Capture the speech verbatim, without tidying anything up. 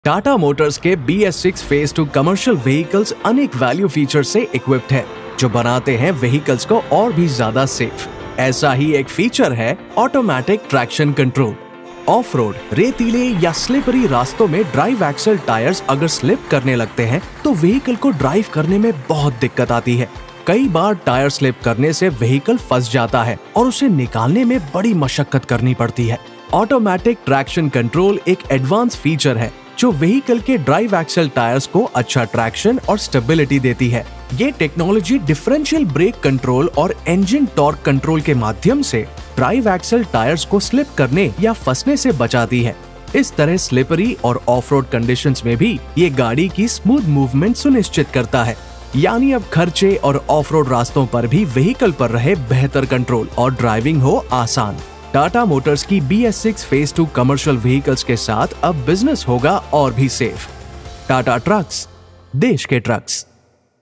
Tata motors के B S six phase two commercial vehicles अनेक value feature से equipped है, जो बनाते हैं व्हीकल्स को और भी ज्यादा सेफ। ऐसा ही एक फीचर है automatic traction control. Off road, रेतीले या स्लिपरी रास्तों में ड्राइव एक्सल टायर्स अगर स्लिप करने लगते हैं तो व्हीकल को ड्राइव करने में बहुत दिक्कत आती है। कई बार टायर स्लिप करने से व्हीकल फंस जाता है और उसे निकालने में बड़ी मशक्कत करनी पड़ती है। ऑटोमेटिक ट्रैक्शन कंट्रोल एक एडवांस फीचर है जो व्हीकल के ड्राइव एक्सल टायर्स को अच्छा ट्रैक्शन और स्टेबिलिटी देती है। ये टेक्नोलॉजी डिफरेंशियल ब्रेक कंट्रोल और इंजन टॉर्क कंट्रोल के माध्यम से ड्राइव एक्सल टायर्स को स्लिप करने या फंसने से बचाती है। इस तरह स्लिपरी और ऑफ रोड कंडीशंस में भी ये गाड़ी की स्मूथ मूवमेंट सुनिश्चित करता है। यानी अब खर्चे और ऑफ रोड रास्तों पर भी व्हीकल पर रहे बेहतर कंट्रोल और ड्राइविंग हो आसान। टाटा मोटर्स की B S six phase two commercial vehicles के साथ अब बिजनेस होगा और भी सेफ। टाटा ट्रक्स, देश के ट्रक्स।